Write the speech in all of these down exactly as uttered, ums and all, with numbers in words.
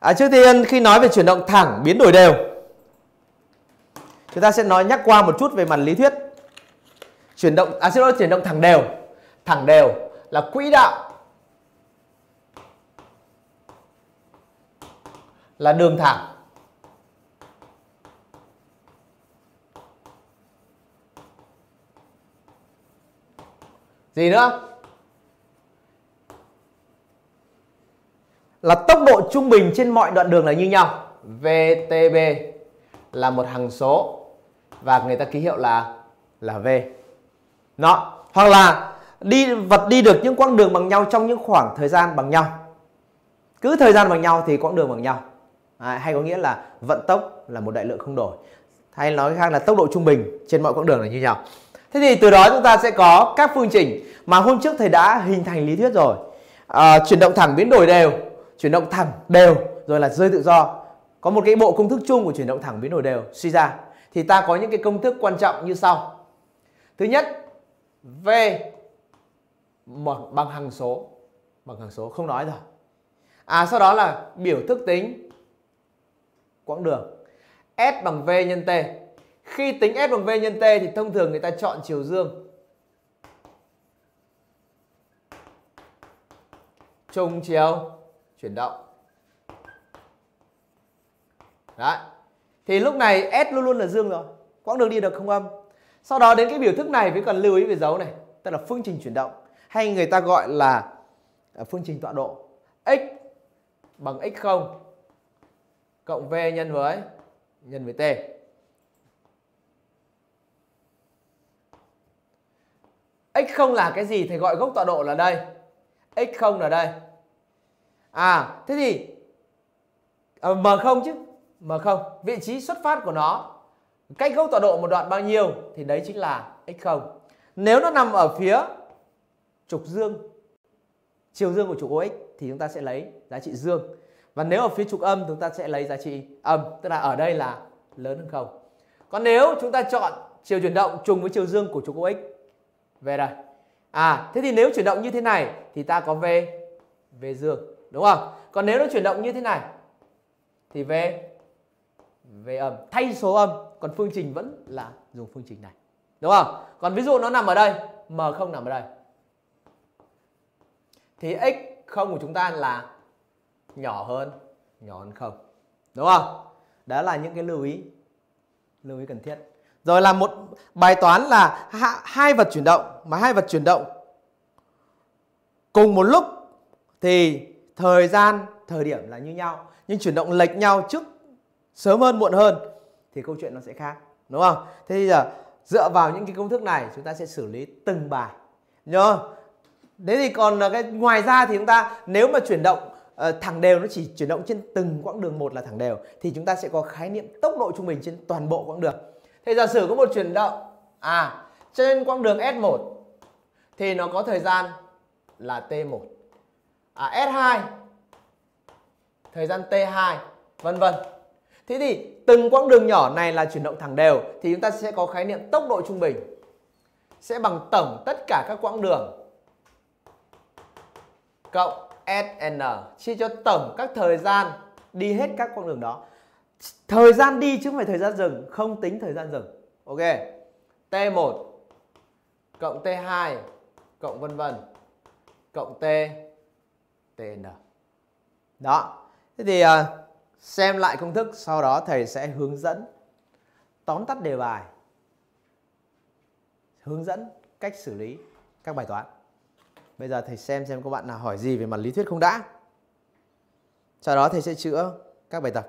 À, trước tiên khi nói về chuyển động thẳng biến đổi đều, chúng ta sẽ nói nhắc qua một chút về mặt lý thuyết. Chuyển động à xin lỗi chuyển động thẳng đều. Thẳng đều là quỹ đạo là đường thẳng. Gì nữa? Là tốc độ trung bình trên mọi đoạn đường là như nhau. vê tê bê là một hằng số và người ta ký hiệu là là V. Đó, hoặc là đi vật đi được những quãng đường bằng nhau trong những khoảng thời gian bằng nhau. Cứ thời gian bằng nhau thì quãng đường bằng nhau. À, hay có nghĩa là vận tốc là một đại lượng không đổi. Hay nói khác là tốc độ trung bình trên mọi quãng đường là như nhau. Thế thì từ đó chúng ta sẽ có các phương trình mà hôm trước thầy đã hình thành lý thuyết rồi. À, chuyển động thẳng biến đổi đều, chuyển động thẳng đều, rồi là rơi tự do. Có một cái bộ công thức chung của chuyển động thẳng biến đổi đều suy ra. Thì ta có những cái công thức quan trọng như sau. Thứ nhất, V bằng hằng số, bằng hằng số không nói rồi. À, sau đó là biểu thức tính quãng đường. S bằng V nhân T. Khi tính S bằng V nhân T thì thông thường người ta chọn chiều dương. Chung chiều chuyển động. Đấy. Thì lúc này S luôn luôn là dương rồi. Quãng đường đi được không âm. Sau đó đến cái biểu thức này mới cần lưu ý về dấu này. Tức là phương trình chuyển động. Hay người ta gọi là phương trình tọa độ. X bằng x không cộng V nhân với nhân với T. X không là cái gì? Thầy gọi gốc tọa độ là đây. X không là đây. À, thế thì à, M không chứ. M không, vị trí xuất phát của nó cách gốc tọa độ một đoạn bao nhiêu thì đấy chính là x không. Nếu nó nằm ở phía trục dương, chiều dương của trục ô ích thì chúng ta sẽ lấy giá trị dương. Và nếu ở phía trục âm chúng ta sẽ lấy giá trị âm, tức là ở đây là lớn hơn không. Còn nếu chúng ta chọn chiều chuyển động trùng với chiều dương của trục ô ích, về đây. À, thế thì nếu chuyển động như thế này thì ta có V, V dương, đúng không? Còn nếu nó chuyển động như thế này thì V, V âm, thay số âm, còn phương trình vẫn là dùng phương trình này, đúng không? Còn ví dụ nó nằm ở đây, M không nằm ở đây, thì x không của chúng ta là nhỏ hơn, nhỏ hơn không, đúng không? Đó là những cái lưu ý, lưu ý cần thiết. Rồi là một bài toán là hai vật chuyển động, mà hai vật chuyển động cùng một lúc thì thời gian, thời điểm là như nhau, nhưng chuyển động lệch nhau trước, sớm hơn, muộn hơn thì câu chuyện nó sẽ khác, đúng không? Thế bây giờ dựa vào những cái công thức này chúng ta sẽ xử lý từng bài, nhớ không? Thế thì còn cái ngoài ra thì chúng ta nếu mà chuyển động uh, thẳng đều, nó chỉ chuyển động trên từng quãng đường một là thẳng đều, thì chúng ta sẽ có khái niệm tốc độ trung bình trên toàn bộ quãng đường. Thế giả sử có một chuyển động à trên quãng đường S một thì nó có thời gian là T một, à, S hai thời gian T hai, vân vân. Thế thì từng quãng đường nhỏ này là chuyển động thẳng đều thì chúng ta sẽ có khái niệm tốc độ trung bình sẽ bằng tổng tất cả các quãng đường cộng ét en chia cho tổng các thời gian đi hết các quãng đường đó. Thời gian đi chứ không phải thời gian dừng, không tính thời gian dừng. Ok. T một cộng T hai cộng vân vân cộng T tn. Đó. Thế thì uh, xem lại công thức, sau đó thầy sẽ hướng dẫn tóm tắt đề bài, hướng dẫn cách xử lý các bài toán. Bây giờ thầy xem xem các bạn nào hỏi gì về mặt lý thuyết không đã. Sau đó thầy sẽ chữa các bài tập.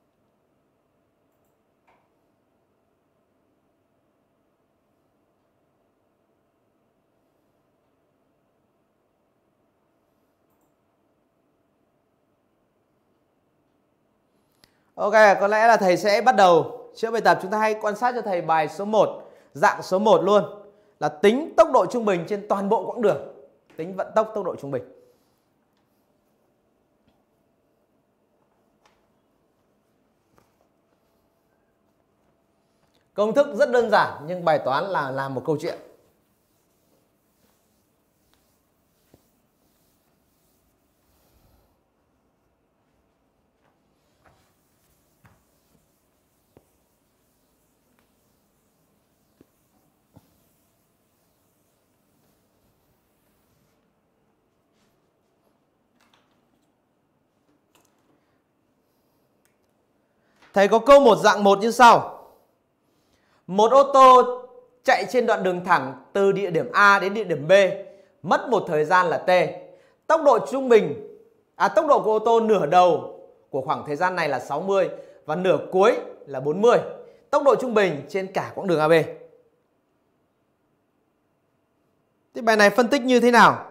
Ok, có lẽ là thầy sẽ bắt đầu chữa bài tập. Chúng ta hãy quan sát cho thầy bài số một, dạng số một luôn, là tính tốc độ trung bình trên toàn bộ quãng đường, tính vận tốc tốc độ trung bình. Công thức rất đơn giản nhưng bài toán là làm một câu chuyện. Thầy có câu một dạng một như sau. Một ô tô chạy trên đoạn đường thẳng từ địa điểm A đến địa điểm B mất một thời gian là T. Tốc độ trung bình à tốc độ của ô tô nửa đầu của khoảng thời gian này là sáu mươi và nửa cuối là bốn mươi. Tốc độ trung bình trên cả quãng đường a bê. Thế bài này phân tích như thế nào?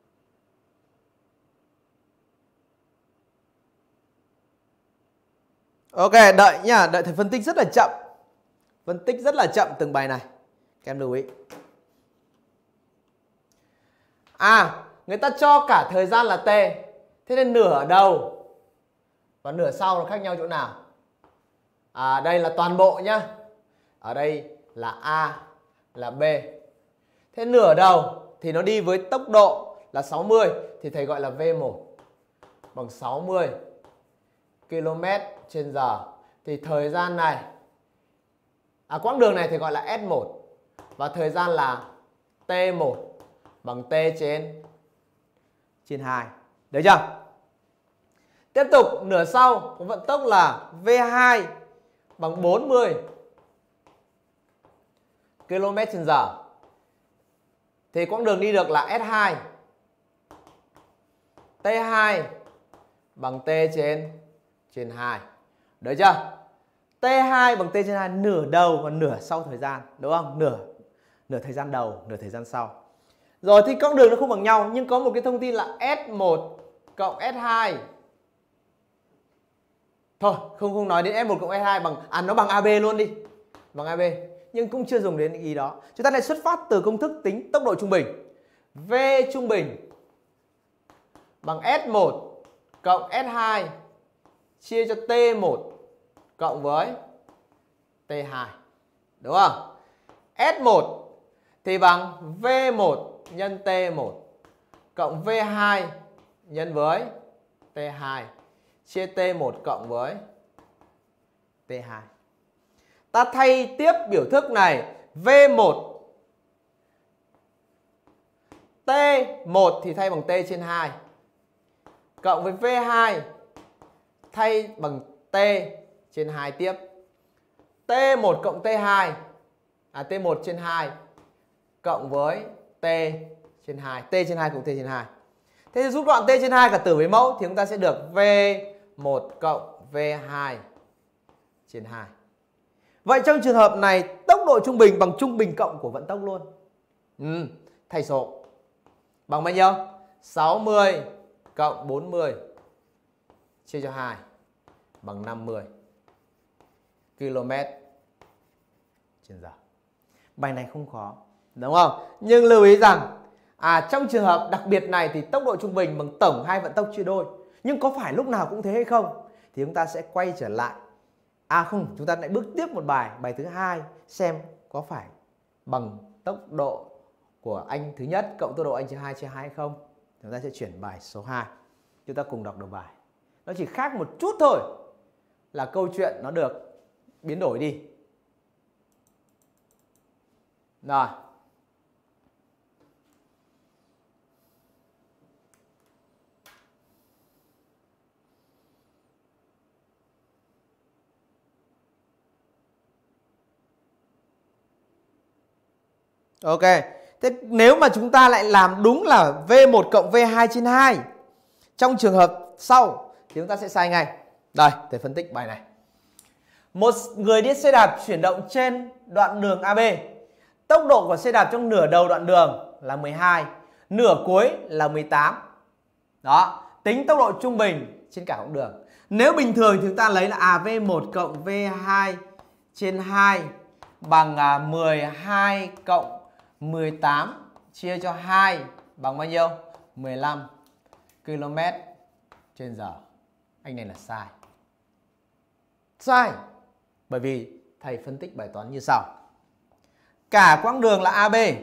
Ok, đợi nhá, đợi thầy phân tích rất là chậm. Phân tích rất là chậm từng bài này. Các em lưu ý. À, người ta cho cả thời gian là T. Thế nên nửa đầu và nửa sau nó khác nhau chỗ nào? À, đây là toàn bộ nhá. Ở đây là A, là B. Thế nửa đầu thì nó đi với tốc độ là sáu mươi thì thầy gọi là V một bằng sáu mươi ki lô mét trên giờ. Thì thời gian này à quãng đường này thầy gọi là S một và thời gian là T một bằng T trên trên hai. Được chưa? Tiếp tục nửa sau có vận tốc là V hai bằng bốn mươi ki lô mét trên giờ. Thì quãng đường đi được là S hai. T hai bằng T trên trên hai. Được chưa? T hai bằng T trên hai nửa đầu và nửa sau thời gian, đúng không? Nửa nửa thời gian đầu, nửa thời gian sau. Rồi thì quãng đường nó không bằng nhau nhưng có một cái thông tin là S một cộng S hai. Thôi, không không nói đến S một cộng S hai bằng à nó bằng a bê luôn đi. Bằng a bê, nhưng cũng chưa dùng đến ý đó. Chúng ta lại xuất phát từ công thức tính tốc độ trung bình. V trung bình bằng S một cộng S hai chia cho T một cộng với T hai. Đúng không? S một thì bằng V một nhân T một cộng V hai nhân với T hai chia T một cộng với T hai. Ta thay tiếp biểu thức này, V một T một thì thay bằng T trên hai cộng với V hai thay bằng T trên hai tiếp. T một cộng T hai à T một trên hai cộng với T trên hai. T trên hai cộng T trên hai. Thế thì rút gọn T trên hai cả tử với mẫu thì chúng ta sẽ được V một cộng V hai trên hai. Vậy trong trường hợp này tốc độ trung bình bằng trung bình cộng của vận tốc luôn. Ừ, thay số. Bằng bao nhiêu? sáu mươi cộng bốn mươi chia cho hai bằng năm mươi ki lô mét trên giờ. Bài này không khó, đúng không? Nhưng lưu ý rằng à trong trường hợp đặc biệt này thì tốc độ trung bình bằng tổng hai vận tốc chia đôi. Nhưng có phải lúc nào cũng thế hay không? Thì chúng ta sẽ quay trở lại. À không, chúng ta lại bước tiếp một bài, bài thứ hai xem có phải bằng tốc độ của anh thứ nhất cộng tốc độ anh thứ hai chia hai hay không. Chúng ta sẽ chuyển bài số hai. Chúng ta cùng đọc đầu bài. Nó chỉ khác một chút thôi là câu chuyện nó được biến đổi đi. Rồi. Ok. Thế nếu mà chúng ta lại làm đúng là V một cộng V hai trên hai trong trường hợp sau thì chúng ta sẽ sai ngay. Đây, thầy phân tích bài này. Một người đi xe đạp chuyển động trên đoạn đường a bê. Tốc độ của xe đạp trong nửa đầu đoạn đường là mười hai, nửa cuối là mười tám. Đó, tính tốc độ trung bình trên cả quãng đường. Nếu bình thường thì chúng ta lấy là à V một cộng V hai trên hai bằng à, mười hai cộng mười tám chia cho hai bằng bao nhiêu? mười lăm ki lô mét trên giờ. Anh này là sai. Sai. Bởi vì thầy phân tích bài toán như sau. Cả quãng đường là a bê.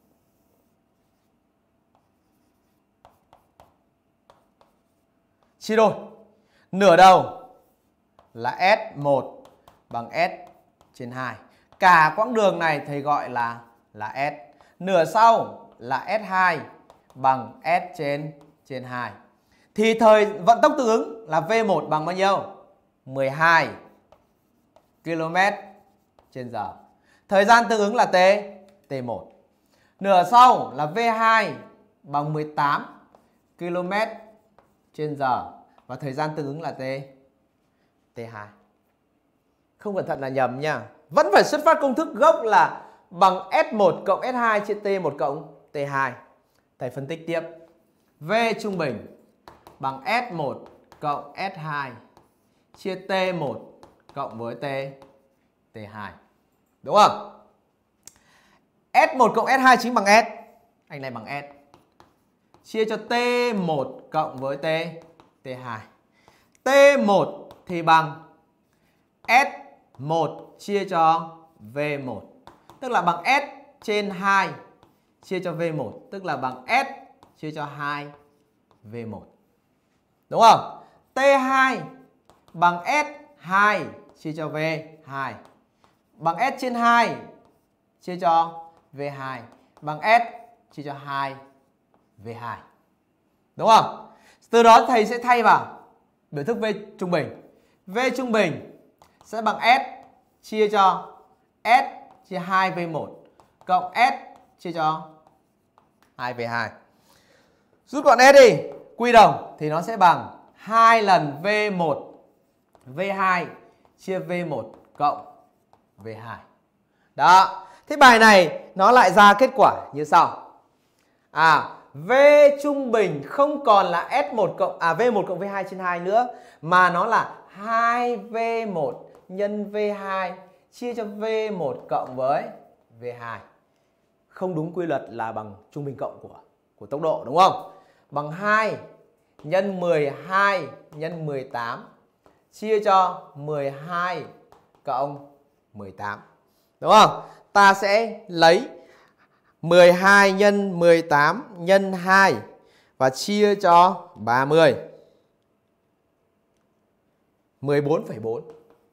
Chia đôi. Nửa đầu là S một bằng S trên hai. Cả quãng đường này thầy gọi là là S. Nửa sau là S hai bằng S trên trên hai. Thì thời vận tốc tương ứng là V một bằng bao nhiêu? mười hai km trên giờ. Thời gian tương ứng là T, T một. Nửa sau là V hai bằng mười tám km trên giờ. Và thời gian tương ứng là T, T hai. Không cẩn thận là nhầm nha. Vẫn phải xuất phát công thức gốc là bằng S một cộng S hai chia T một cộng T hai. Thầy phân tích tiếp. V trung bình bằng S một cộng S hai chia T một cộng với T, T hai. Đúng không? S một cộng S hai chính bằng S. Anh này bằng S. Chia cho T một cộng với T, T hai. T một thì bằng S một chia cho V một. Tức là bằng S trên hai chia cho V một. Tức là bằng S chia cho hai V một. Đúng không? T hai bằng S hai chia cho V hai. Bằng S trên hai chia cho V hai. Bằng S chia cho hai V hai. Đúng không? Từ đó thầy sẽ thay vào biểu thức V trung bình. V trung bình sẽ bằng S chia cho S chia hai V một cộng S chia cho hai V hai. Rút gọn S đi, quy đồng thì nó sẽ bằng hai lần V một V hai chia V một cộng V hai. Đó. Thế bài này nó lại ra kết quả như sau. À, V trung bình không còn là S một cộng à V một cộng V hai trên hai nữa, mà nó là hai V một nhân V hai chia cho V một cộng với V hai. Không đúng quy luật là bằng trung bình cộng của của tốc độ, đúng không? Bằng hai nhân mười hai nhân mười tám chia cho mười hai cộng mười tám. Đúng không? Ta sẽ lấy mười hai nhân mười tám nhân hai và chia cho ba mươi. mười bốn phẩy bốn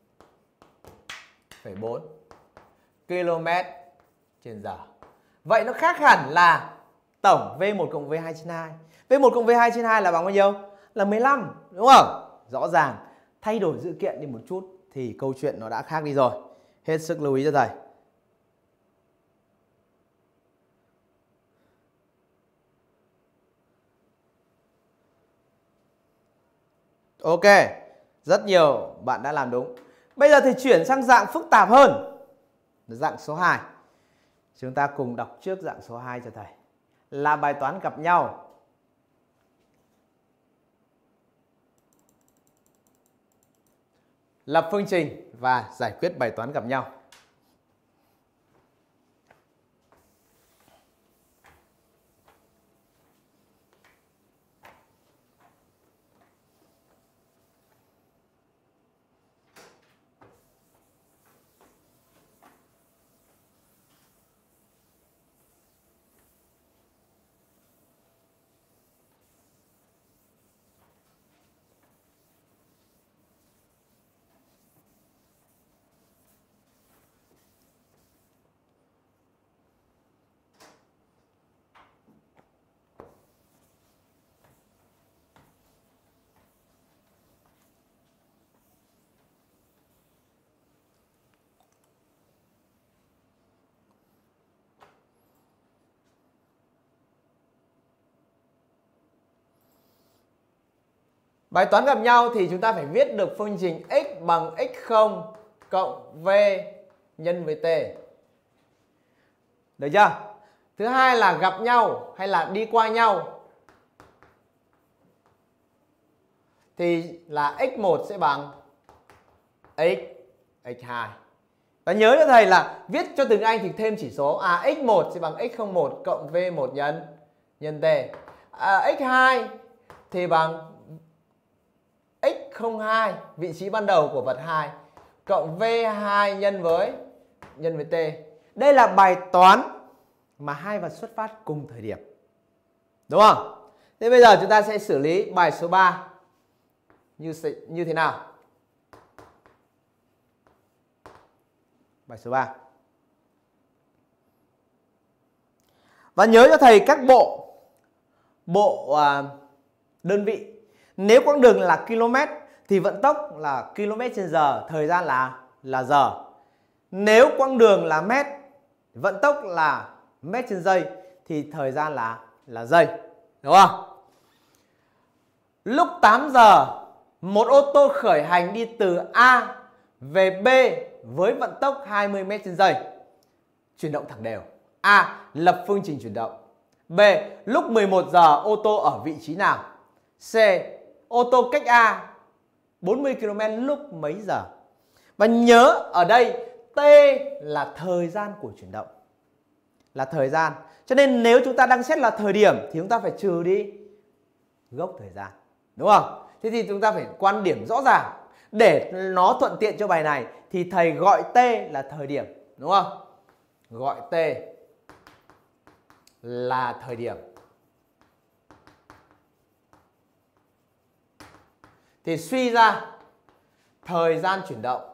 km trên giờ. Vậy nó khác hẳn là tổng V một cộng V hai trên hai. V một cộng V hai trên hai là bằng bao nhiêu? Là mười lăm, đúng không? Rõ ràng thay đổi dữ kiện đi một chút thì câu chuyện nó đã khác đi rồi. Hết sức lưu ý cho thầy. Ok, rất nhiều bạn đã làm đúng. Bây giờ thì chuyển sang dạng phức tạp hơn, dạng số hai. Chúng ta cùng đọc trước dạng số hai cho thầy. Là bài toán gặp nhau. Lập phương trình và giải quyết bài toán gặp nhau. Bài toán gặp nhau thì chúng ta phải viết được phương trình x bằng x không cộng v nhân với t. Được chưa? Thứ hai là gặp nhau hay là đi qua nhau thì là x một sẽ bằng x, x hai. Ta nhớ cho thầy là viết cho từng anh thì thêm chỉ số. À, x một sẽ bằng x không một cộng v một nhân nhân t. À, x hai thì bằng x không hai, vị trí ban đầu của vật hai, cộng v hai nhân với nhân với t. Đây là bài toán mà hai vật xuất phát cùng thời điểm. Đúng không? Thế bây giờ chúng ta sẽ xử lý bài số ba như như thế nào? Bài số ba. Và nhớ cho thầy các bộ bộ à, đơn vị. Nếu quãng đường là km thì vận tốc là km trên giờ, thời gian là là giờ. Nếu quãng đường là mét, vận tốc là mét trên giây thì thời gian là là giây. Đúng không? Lúc tám giờ, một ô tô khởi hành đi từ A về B với vận tốc hai mươi mét trên giây. Chuyển động thẳng đều. A. Lập phương trình chuyển động. B. Lúc mười một giờ ô tô ở vị trí nào? C. Ô tô cách A bốn mươi ki lô mét lúc mấy giờ? Và nhớ ở đây T là thời gian của chuyển động. Là thời gian. Cho nên nếu chúng ta đang xét là thời điểm thì chúng ta phải trừ đi gốc thời gian. Đúng không? Thế thì chúng ta phải quan điểm rõ ràng. Để nó thuận tiện cho bài này thì thầy gọi T là thời điểm. Đúng không? Gọi T là thời điểm. Thì suy ra thời gian chuyển động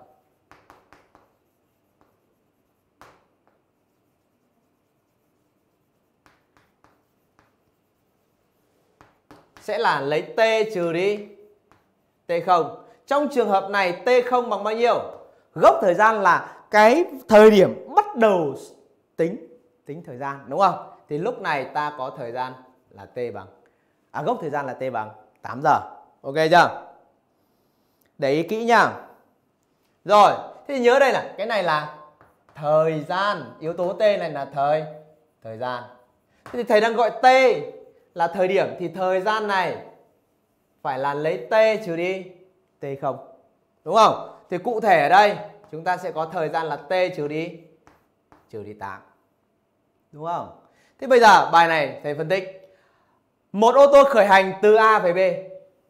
sẽ là lấy T trừ đi T không. Trong trường hợp này T không bằng bao nhiêu? Gốc thời gian là cái thời điểm bắt đầu tính tính thời gian, đúng không? Thì lúc này ta có thời gian là T bằng à gốc thời gian là T bằng tám giờ. Ok chưa? Để ý kỹ nha. Rồi, thế thì nhớ đây là cái này là thời gian, yếu tố T này là thời thời gian. Thế thì thầy đang gọi T là thời điểm thì thời gian này phải là lấy T trừ đi T không. Đúng không? Thì cụ thể ở đây chúng ta sẽ có thời gian là T trừ đi trừ đi tám. Đúng không? Thế bây giờ bài này thầy phân tích. Một ô tô khởi hành từ A về B.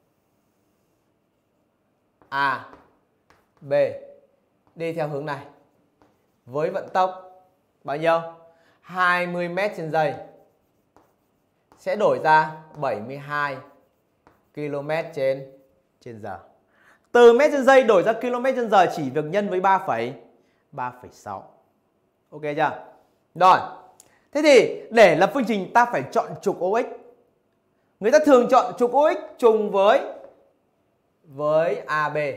A, B đi theo hướng này với vận tốc bao nhiêu? hai mươi mét trên giây sẽ đổi ra bảy mươi hai ki lô mét trên trên giờ. Từ mét trên giây đổi ra km trên giờ chỉ việc nhân với ba phẩy sáu. Ok chưa? Rồi. Thế thì để lập phương trình ta phải chọn trục ô ích. Người ta thường chọn trục ô ích trùng với với a bê.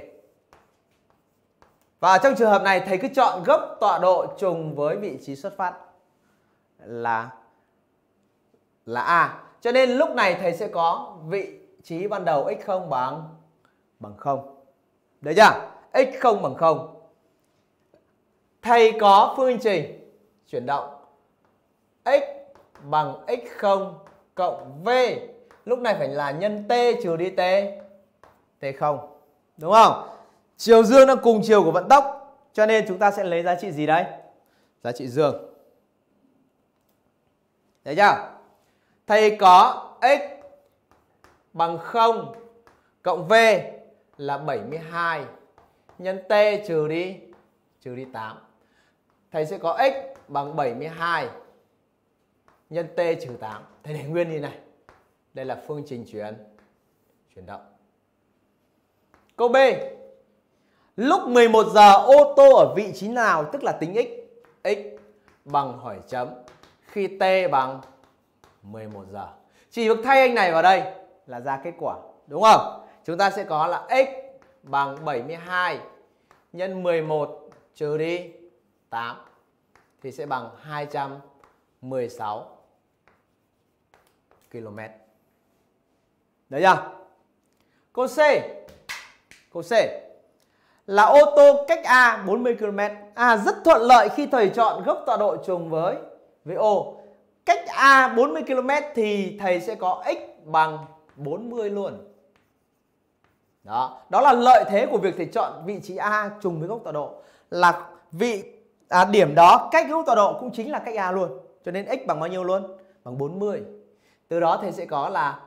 Và trong trường hợp này thầy cứ chọn gốc tọa độ trùng với vị trí xuất phát là là A. Cho nên lúc này thầy sẽ có vị trí ban đầu x không bằng bằng không. Được chưa? x không bằng không. Thầy có phương trình chuyển động x bằng x không cộng v. Lúc này phải là nhân t trừ đi t t không. Đúng không? Chiều dương đang cùng chiều của vận tốc, cho nên chúng ta sẽ lấy giá trị gì đấy? Giá trị dương. Thấy chưa? Thầy có x bằng không cộng v là bảy mươi hai nhân t trừ đi trừ đi tám. Thầy sẽ có x bằng bảy mươi hai nhân t trừ tám. Thầy để nguyên như này. Đây là phương trình chuyển chuyển động. Câu B. Lúc mười một giờ ô tô ở vị trí nào, tức là tính x. X bằng hỏi chấm khi t bằng mười một giờ. Chỉ việc thay anh này vào đây là ra kết quả. Đúng không? Chúng ta sẽ có là x bằng bảy mươi hai nhân mười một trừ đi tám. Thì sẽ bằng hai trăm mười sáu ki lô mét. Đấy chưa? Câu C. Câu C là ô tô cách A bốn mươi ki lô mét. À, rất thuận lợi khi thầy chọn gốc tọa độ trùng với với O. Cách A bốn mươi ki lô mét thì thầy sẽ có x bằng bốn mươi luôn. Đó, đó là lợi thế của việc thầy chọn vị trí A trùng với gốc tọa độ. Là vị à, điểm đó cách gốc tọa độ cũng chính là cách A luôn. Cho nên x bằng bao nhiêu luôn? Bằng bốn mươi. Từ đó thầy sẽ có là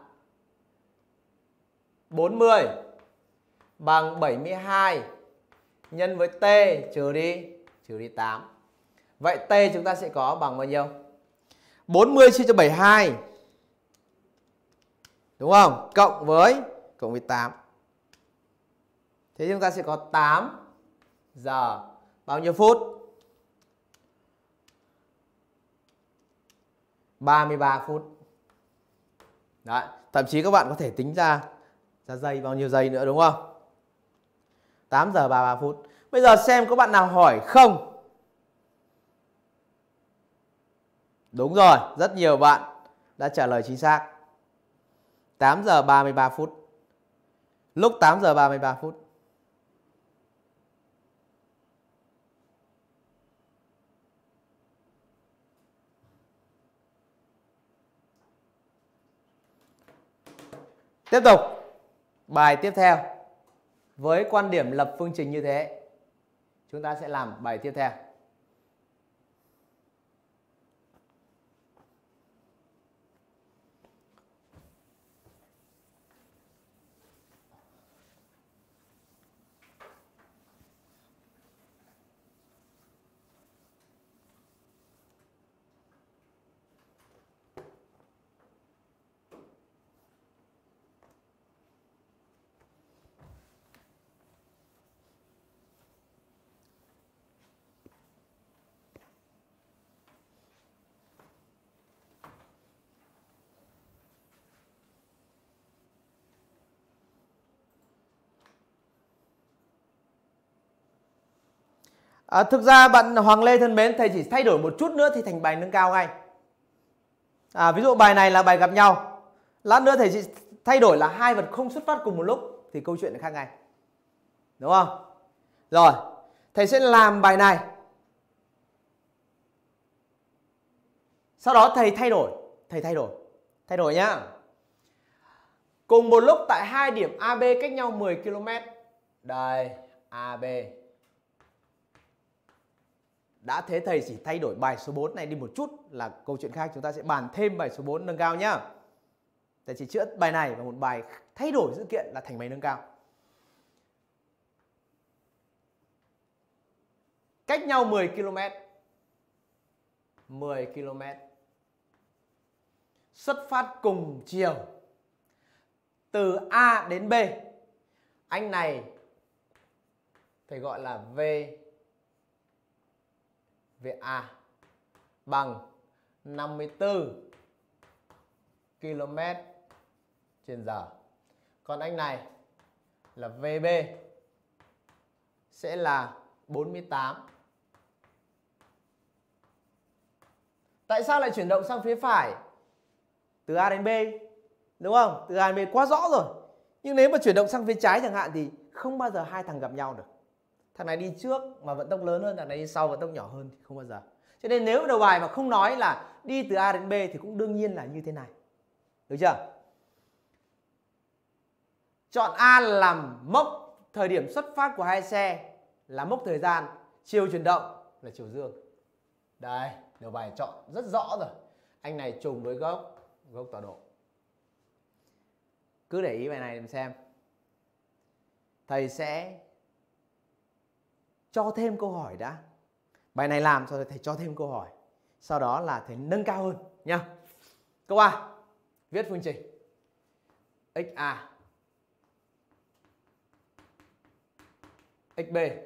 bốn mươi bằng bảy mươi hai nhân với t trừ đi trừ đi tám. Vậy t chúng ta sẽ có bằng bao nhiêu? bốn mươi chia cho bảy mươi hai. Đúng không? Cộng với cộng với tám. Thế chúng ta sẽ có tám giờ bao nhiêu phút? ba mươi ba phút. Đấy, thậm chí các bạn có thể tính ra ra giây bao nhiêu giây nữa, đúng không? tám giờ ba mươi ba phút. Bây giờ xem có bạn nào hỏi không? Đúng rồi, rất nhiều bạn đã trả lời chính xác. tám giờ ba mươi ba phút. Lúc tám giờ ba mươi ba phút. Tiếp tục. Bài tiếp theo. Với quan điểm lập phương trình như thế, chúng ta sẽ làm bài tiếp theo. À, thực ra bạn Hoàng Lê thân mến, thầy chỉ thay đổi một chút nữa thì thành bài nâng cao ngay. À, ví dụ bài này là bài gặp nhau, lát nữa thầy chỉ thay đổi là hai vật không xuất phát cùng một lúc thì câu chuyện khác ngay, đúng không? Rồi, thầy sẽ làm bài này, sau đó thầy thay đổi, thầy thay đổi, thay đổi nhá. Cùng một lúc tại hai điểm a bê cách nhau mười ki lô mét. Đây, a bê. Đã thế thầy chỉ thay đổi bài số bốn này đi một chút là câu chuyện khác, chúng ta sẽ bàn thêm bài số bốn nâng cao nhá. Thầy chỉ chữa bài này và một bài thay đổi dữ kiện là thành bài nâng cao. Cách nhau mười ki lô mét. mười ki lô mét. Xuất phát cùng chiều. Từ A đến B. Anh này thầy gọi là V vê a bằng năm mươi tư ki lô mét trên giờ. Còn anh này là vê bê sẽ là bốn mươi tám. Tại sao lại chuyển động sang phía phải? Từ A đến B, đúng không? Từ A đến B quá rõ rồi. Nhưng nếu mà chuyển động sang phía trái chẳng hạn thì không bao giờ hai thằng gặp nhau được. Thằng này đi trước mà vận tốc lớn hơn, thằng này đi sau vận tốc nhỏ hơn thì không bao giờ. Cho nên nếu đầu bài mà không nói là đi từ A đến B thì cũng đương nhiên là như thế này. Được chưa? Chọn A làm mốc thời điểm xuất phát của hai xe, là mốc thời gian, chiều chuyển động là chiều dương. Đây, đầu bài chọn rất rõ rồi. Anh này trùng với gốc, gốc tọa độ. Cứ để ý bài này xem. Thầy sẽ cho thêm câu hỏi đã. Bài này làm rồi thầy cho thêm câu hỏi. Sau đó là thầy nâng cao hơn nha. Câu A, viết phương trình ích a ích bê.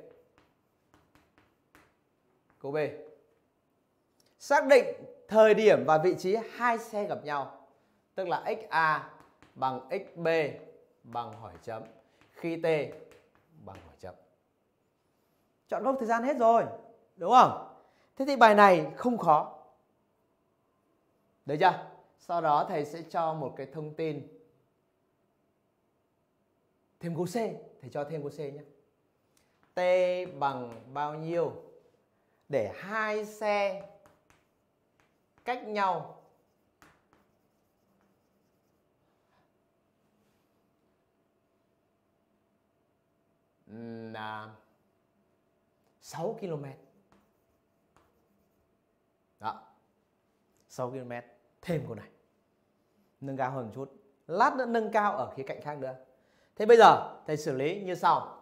Câu B, xác định thời điểm và vị trí hai xe gặp nhau, tức là ích a bằng ích bê bằng hỏi chấm khi t bằng hỏi chấm. Chọn gốc thời gian hết rồi, đúng không? Thế thì bài này không khó. Được chưa? Sau đó thầy sẽ cho một cái thông tin thêm câu C. Thầy cho thêm câu C nhé. T bằng bao nhiêu để hai xe cách nhau là sáu ki lô mét. Đó, sáu ki lô mét. Thêm câu này, nâng cao hơn một chút. Lát nữa nâng cao ở khía cạnh khác nữa. Thế bây giờ thầy xử lý như sau.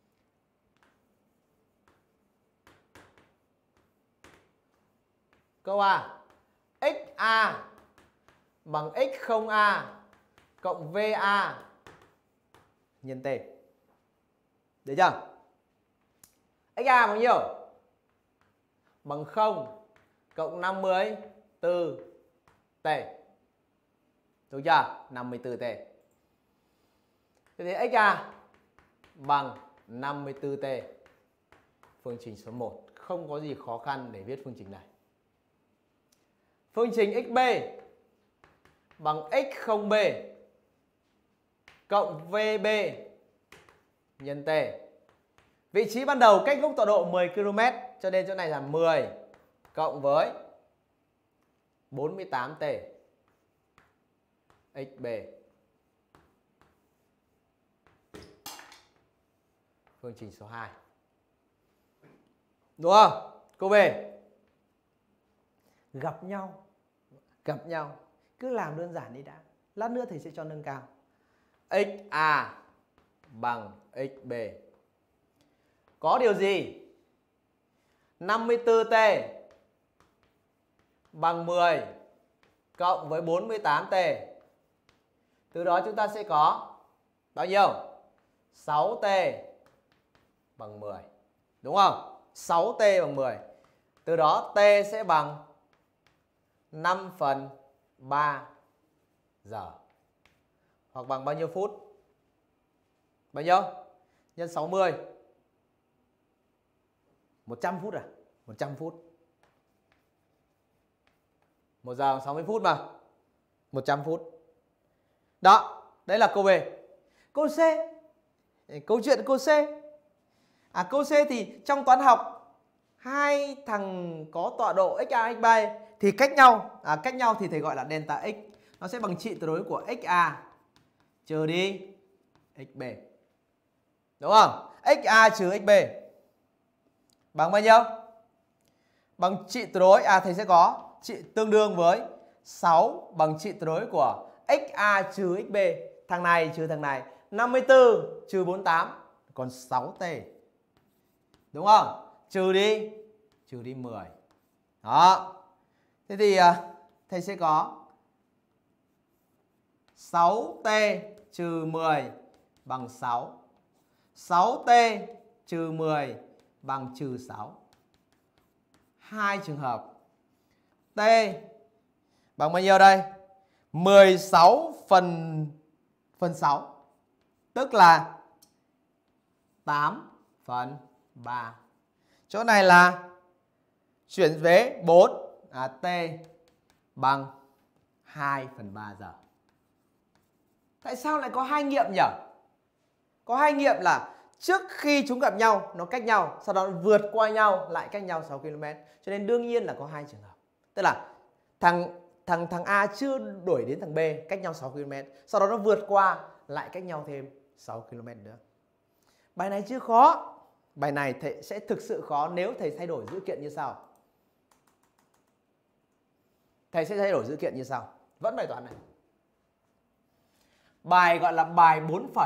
Câu A, xa bằng x không a cộng va nhân t. Được chưa? xa bao nhiêu? Bằng không cộng năm mươi tư t. Đúng chưa? năm mươi tư t. Thế thì xa bằng năm mươi tư t. phương trình số một. Không có gì khó khăn để viết phương trình này. Phương trình xb bằng x không b cộng vb nhân t. Vị trí ban đầu cách gốc tọa độ mười ki lô mét, cho nên chỗ này là mười cộng với bốn mươi tám t xb. Phương trình số hai. Đúng không? Câu B. Gặp nhau. Gặp nhau. Cứ làm đơn giản đi đã. Lát nữa thầy sẽ cho nâng cao. xa bằng xb. Có điều gì? năm mươi tư t bằng mười cộng với bốn mươi tám t. Từ đó chúng ta sẽ có bao nhiêu? sáu t bằng mười. Đúng không? sáu t bằng mười. Từ đó t sẽ bằng năm phần ba giờ. Hoặc bằng bao nhiêu phút? Bao nhiêu? Nhân sáu mươi. một trăm phút à? một trăm phút. một giờ sáu mươi phút mà. một trăm phút. Đó, đấy là câu B. Câu C. Câu chuyện câu C. À, câu C thì trong toán học hai thằng có tọa độ xa x ba thì cách nhau, à, cách nhau thì thầy gọi là delta x. Nó sẽ bằng trị tuyệt đối của xa trừ đi xb. Đúng không? xa trừ xb bằng bao nhiêu? Bằng trị tuyệt đối, à thầy sẽ có trị tương đương với sáu bằng trị tuyệt đối của xa trừ xb. Thằng này trừ thằng này, năm mươi tư trừ bốn mươi tám còn sáu t. Đúng không? Trừ đi trừ đi mười. Đó. Thế thì thầy sẽ có sáu t trừ mười bằng sáu. sáu t trừ mười bằng trừ sáu. Hai trường hợp. T bằng bao nhiêu đây? mười sáu phần phần sáu. Tức là tám phần ba. Chỗ này là chuyển vế bốn, à, t bằng hai phần ba giờ. Tại sao lại có hai nghiệm nhỉ? Có hai nghiệm là trước khi chúng gặp nhau nó cách nhau, sau đó nó vượt qua nhau lại cách nhau sáu ki lô mét. Cho nên đương nhiên là có hai trường hợp. Tức là thằng thằng thằng A chưa đuổi đến thằng B, cách nhau sáu ki lô mét, sau đó nó vượt qua lại cách nhau thêm sáu ki lô mét nữa. Bài này chưa khó. Bài này thầy sẽ thực sự khó nếu thầy thay đổi dữ kiện như sau. Thầy sẽ thay đổi dữ kiện như sau. Vẫn bài toán này. Bài gọi là bài bốn phẩy.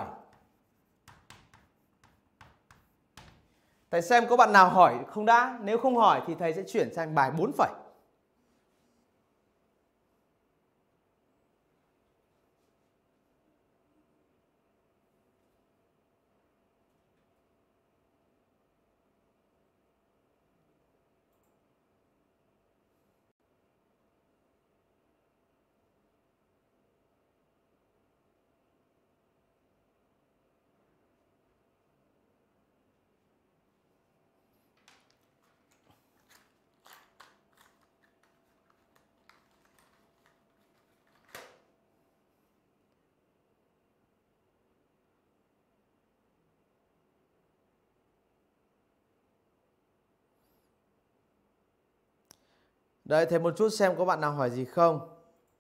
Thầy xem có bạn nào hỏi không đã. Nếu không hỏi thì thầy sẽ chuyển sang bài bốn phẩy. Đợi thêm một chút xem có bạn nào hỏi gì không.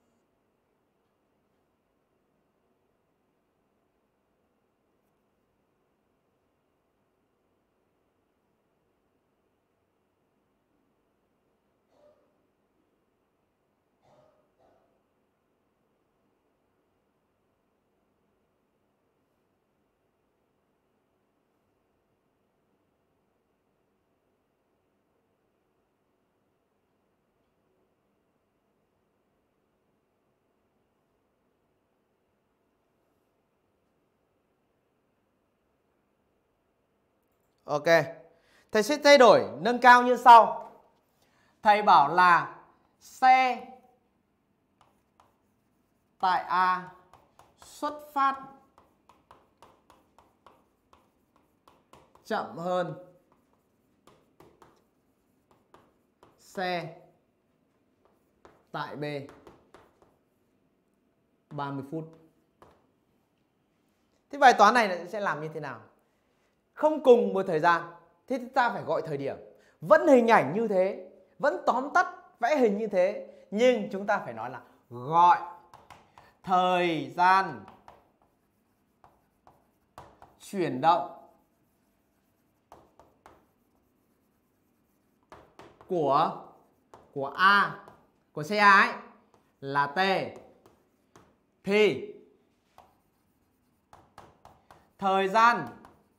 Ok. Thầy sẽ thay đổi nâng cao như sau. Thầy bảo là xe tại A xuất phát chậm hơn C tại B ba mươi phút. Thế bài toán này sẽ làm như thế nào? Không cùng một thời gian, thế ta phải gọi thời điểm. Vẫn hình ảnh như thế, vẫn tóm tắt vẽ hình như thế, nhưng chúng ta phải nói là gọi thời gian chuyển động của của A, của xe A ấy là T, thì thời gian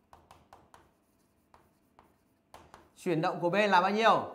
chuyển động của B là bao nhiêu?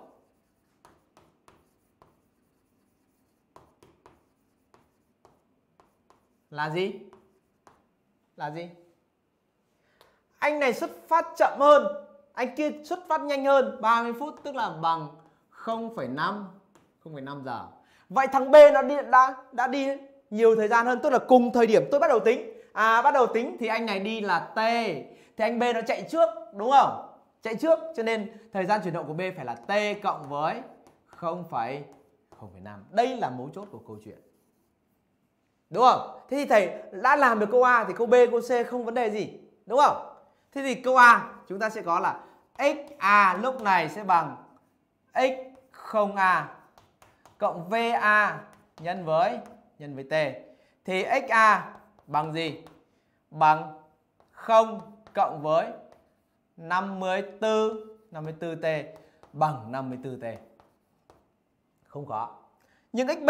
Là gì? Là gì? Anh này xuất phát chậm hơn, anh kia xuất phát nhanh hơn ba mươi phút, tức là bằng không phẩy năm giờ. Vậy thằng B nó đi đã đã đi nhiều thời gian hơn, tức là cùng thời điểm tôi bắt đầu tính. À bắt đầu tính thì anh này đi là T, thì anh B nó chạy trước, đúng không? Chạy trước, cho nên thời gian chuyển động của B phải là T cộng với không phẩy năm. Đây là mấu chốt của câu chuyện. Đúng không? Thế thì thầy đã làm được câu A thì câu B, câu C không vấn đề gì, đúng không? Thế thì câu A chúng ta sẽ có là ích a lúc này sẽ bằng x không a cộng va nhân với nhân với t. Thì ích a bằng gì? Bằng không cộng với năm mươi tư t bằng năm mươi tư t. Không có. Nhưng xb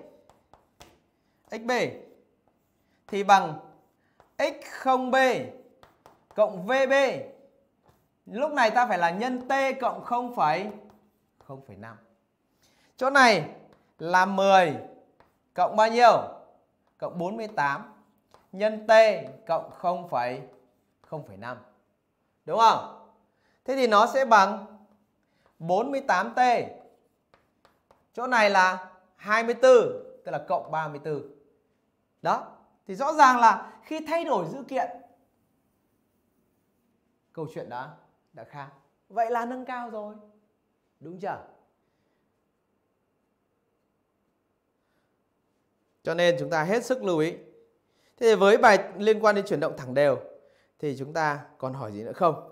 xb thì bằng x không b cộng vb. Lúc này ta phải là nhân t cộng không phẩy năm. Chỗ này là mười cộng bao nhiêu? Cộng bốn mươi tám nhân t cộng không phẩy năm. Đúng không? Thế thì nó sẽ bằng bốn mươi tám t. Chỗ này là hai mươi tư, tức là cộng ba mươi tư. Đó, thì rõ ràng là khi thay đổi dữ kiện, câu chuyện đã đã khác. Vậy là nâng cao rồi. Đúng chưa? Cho nên chúng ta hết sức lưu ý. Thế thì với bài liên quan đến chuyển động thẳng đều thì chúng ta còn hỏi gì nữa không?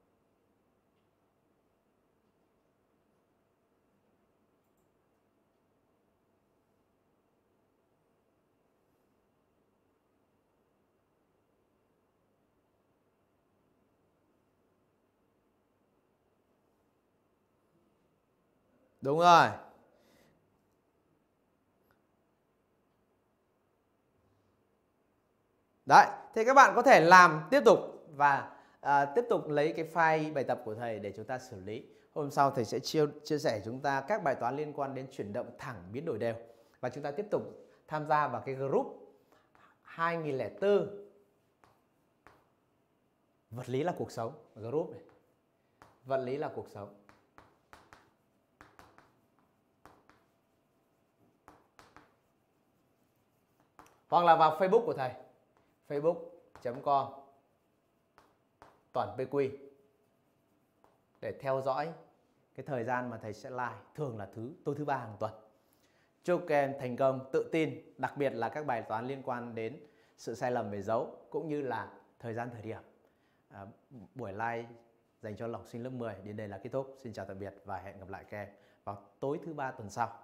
Đúng rồi. Đấy, thì các bạn có thể làm tiếp tục và à, tiếp tục lấy cái file bài tập của thầy để chúng ta xử lý. Hôm sau thầy sẽ chia, chia sẻ chúng ta các bài toán liên quan đến chuyển động thẳng biến đổi đều. Và chúng ta tiếp tục tham gia vào cái group hai nghìn lẻ bốn vật lý là cuộc sống. Group này, vật lý là cuộc sống. Hoặc là vào Facebook của thầy, facebook chấm com Toản pê quy để theo dõi cái thời gian mà thầy sẽ live, thường là thứ tối thứ ba hàng tuần. Chúc các em thành công, tự tin, đặc biệt là các bài toán liên quan đến sự sai lầm về dấu cũng như là thời gian thời điểm. À, buổi live dành cho học sinh lớp mười đến đây là kết thúc. Xin chào tạm biệt và hẹn gặp lại các em vào tối thứ ba tuần sau.